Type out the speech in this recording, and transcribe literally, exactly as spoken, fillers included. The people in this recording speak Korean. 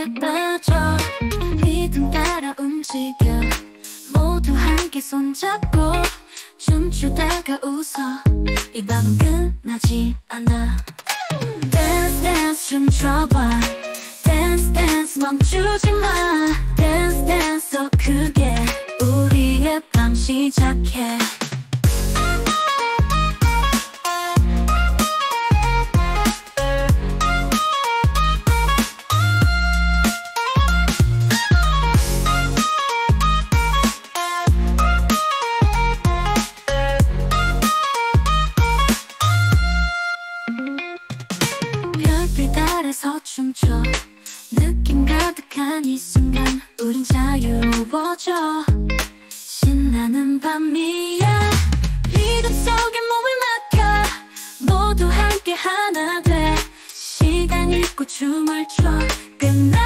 춤에 빠져 리듬 따라 움직여 모두 함께 손잡고 춤추다가 웃어 이 밤은 끝나지 않아 Dance dance 춤춰봐 Dance dance 멈추지 마 Dance dance 더 크게 우리의 밤 시작해 별빛 아래서 춤춰 느낌 가득한 이 순간 우린 자유로워져 신나는 밤이야 리듬 속에 몸을 맡겨 모두 함께 하나 돼 시간 잊고 춤을 춰 끝나